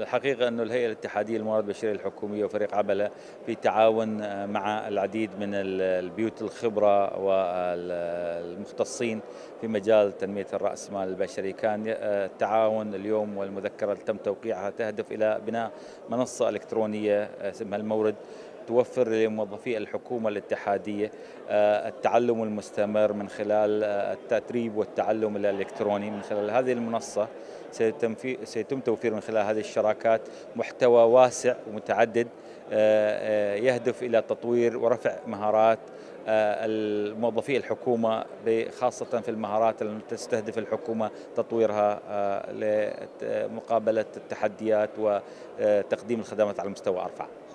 الحقيقة أن الهيئة الاتحادية للموارد البشرية الحكومية وفريق عبلة في تعاون مع العديد من البيوت الخبرة والمختصين في مجال تنمية الرأس مال البشري. كان التعاون اليوم والمذكرة اللي تم توقيعها تهدف إلى بناء منصة إلكترونية اسمها المورد، توفر لموظفي الحكومة الاتحادية التعلم المستمر من خلال التدريب والتعلم الإلكتروني. من خلال هذه المنصة سيتم توفير من خلال هذه الشراكات محتوى واسع ومتعدد يهدف إلى تطوير ورفع مهارات الموظفي الحكومة، خاصة في المهارات التي تستهدف الحكومة تطويرها لمقابلة التحديات وتقديم الخدمات على مستوى أرفع.